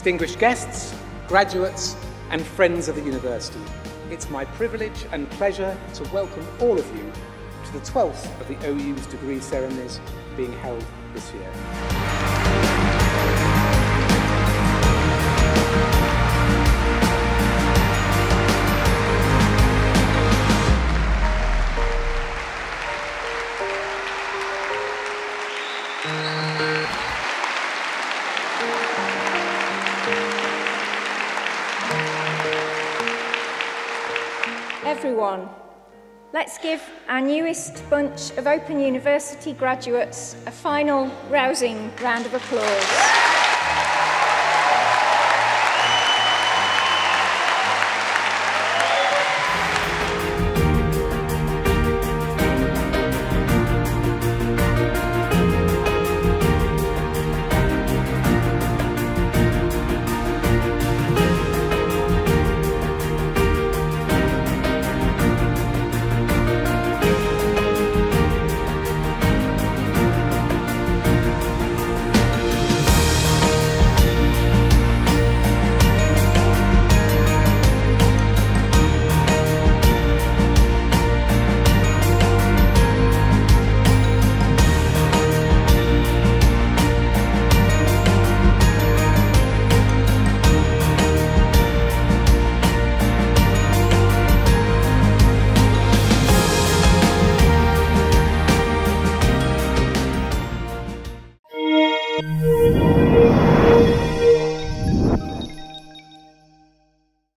distinguished guests, graduates and friends of the university. It's my privilege and pleasure to welcome all of you to the 12th of the OU's degree ceremonies being held this year. Everyone, let's give our newest bunch of Open University graduates a final rousing round of applause.